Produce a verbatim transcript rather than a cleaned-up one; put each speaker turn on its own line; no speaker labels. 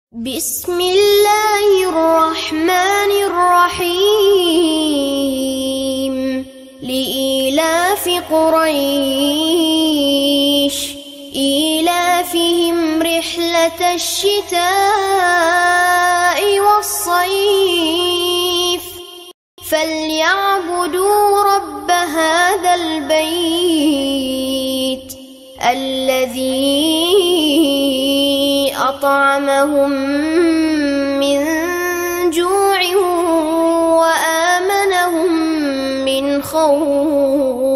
بسم الله الرحمن الرحيم لإيلاف قريش إيلافهم رحلة الشتاء والصيف فليعبدوا رب هذا البيت الذي أطعمهم من جوع وآمنهم من خوف.